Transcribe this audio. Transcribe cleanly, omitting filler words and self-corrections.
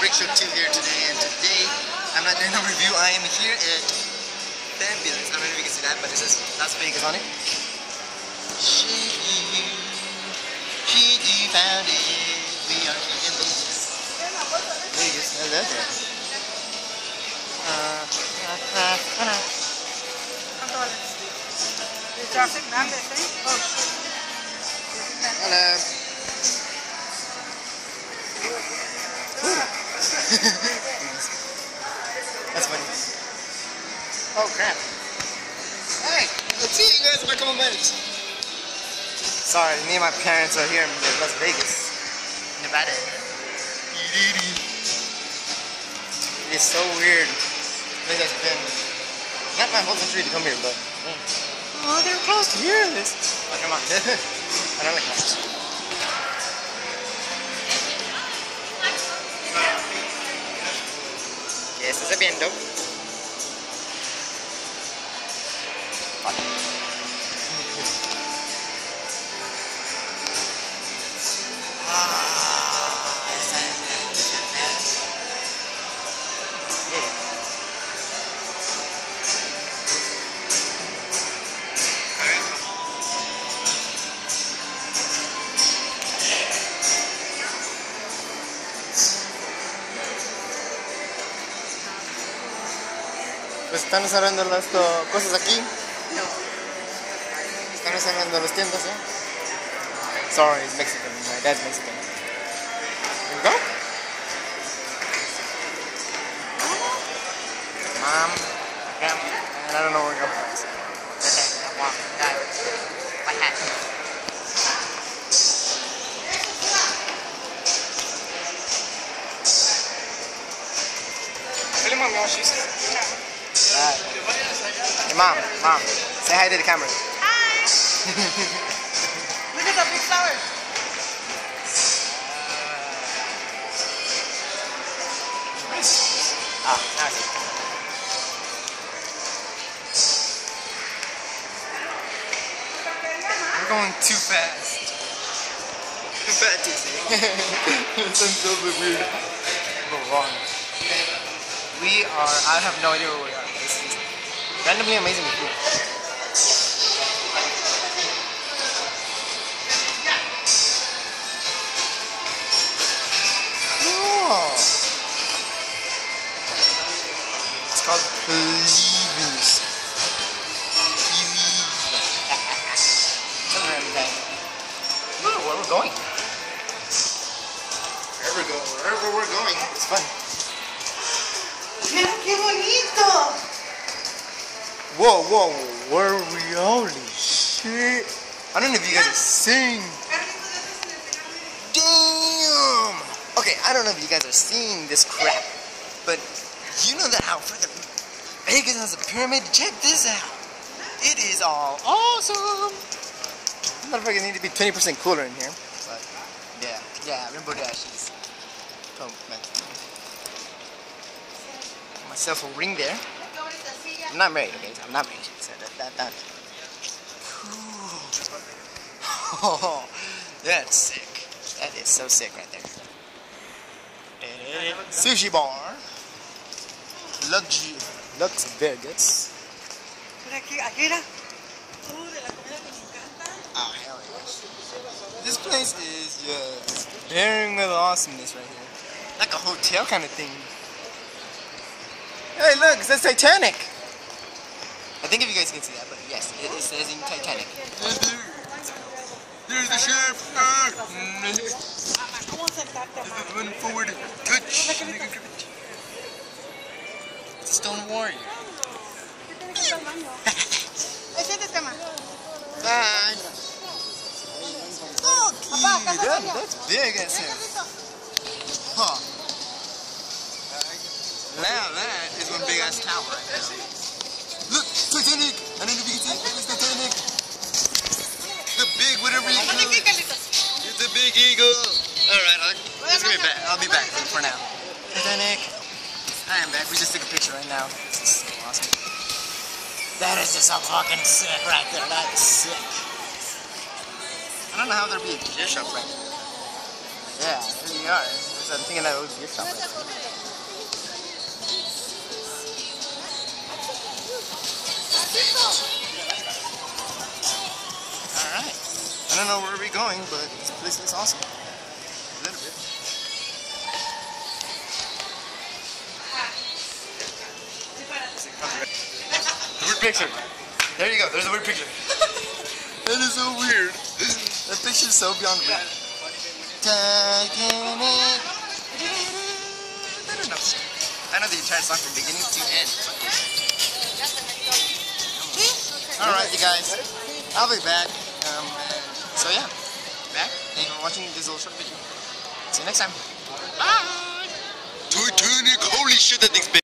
Rickshaw 2 here today, and today I'm not doing a review. I am here at Fabulous. I don't know if you can see that, but it says Las Vegas on it. She found it. We are here in Vegas. Vegas, I love that. Hello. That's funny. Oh crap. Hey, let's see you guys in a couple minutes. Sorry, me and my parents are here in Las Vegas, Nevada. It is so weird. This has been not my whole century to come here, but oh, they're close to hear this. Oh, come on. I don't like that. Yes, está viendo. Pues están cerrando las cosas aquí. No. Están cerrando las tiendas, ¿eh? Sorry, it's Mexican. My dad's Mexican. Here we go. Mom, Grandma, and I don't know where we're going. My hat. Tell him I'm Hey mom, say hi to the camera. Hi! Look at the big flower. Ah, now I see. We're going too fast. Too fast to see. It sounds so weird. But wrong. We are, I have no idea where we are. This is randomly amazing food. Oh. It's called Believers. Where we're going. Wherever we're going, it's fun. Mira qué bonito! Whoa, where are we? Holy shit! I don't know if you guys are seeing. Damn! Okay, I don't know if you guys are seeing this crap, but you know that how freaking Vegas has a pyramid? Check this out! It is all awesome! Motherfuckers need to be 20% cooler in here, but yeah, Rainbow Dash is. Oh, man. Myself a ring there. I'm not married, okay? I'm not married. So that. Oh, that's sick. That is so sick right there. Sushi bar. Lux Vegas. Oh, hell yeah. This place is just bearing with awesomeness right here. Like a hotel kind of thing. Hey, look, it says Titanic. I think if you guys can see that, but yes, it says in Titanic. There's the ship. Run forward. Touch. Stone Warrior. Bye. Oh, that's big as hell. Huh. Now that is one big ass tower right there. Look, Titanic! I don't know if you can see it. It's Titanic! The big, whatever you call it. It's a big eagle! Alright, I'll be back for now. Titanic! I am back. We just took a picture right now. This is so awesome. That is just so fucking sick right there. That is sick. I don't know how there'd be a gear shop right there. Yeah, here we are. So I'm thinking that it was your shop. Alright. I don't know where we're going, but this place looks awesome. A little bit. The weird picture. There you go, there's a weird picture. That is so weird. That picture is so beyond weird. Titanic. I know the entire song from beginning to end. Alright, you guys. I'll be back. So yeah, back. Thank you for watching this little short video. See you next time. Bye. Titanic. Holy shit, that thing's big.